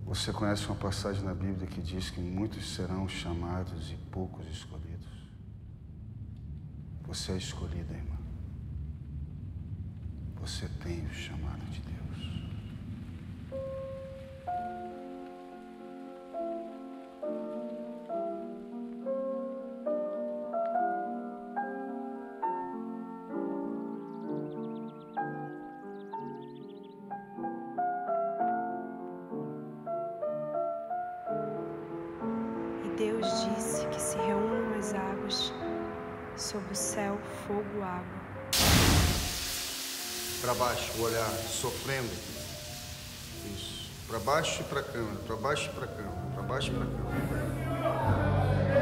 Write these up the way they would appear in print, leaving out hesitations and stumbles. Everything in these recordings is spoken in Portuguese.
Você conhece uma passagem na Bíblia que diz que muitos serão chamados e poucos escolhidos? Você é escolhida, irmã. Você tem o chamado de Deus. Deus disse que se reúnam as águas sob o céu, fogo, água. Para baixo, o olhar, sofrendo. Isso. Para baixo e para a câmera, para baixo e para a câmera, para baixo e para a câmera.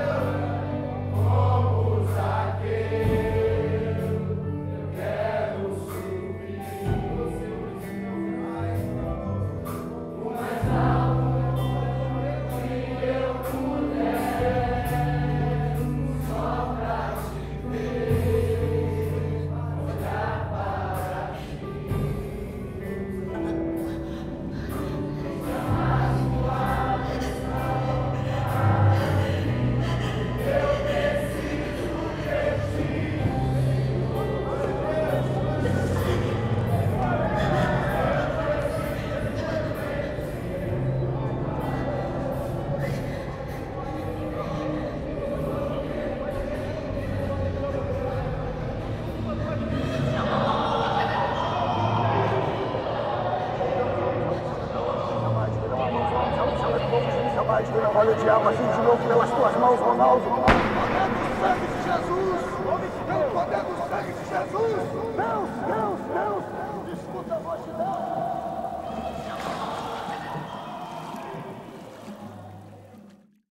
Olha o diabo assim de novo pelas tuas mãos, Ronaldo. No poder do sangue de Jesus, pelo poder do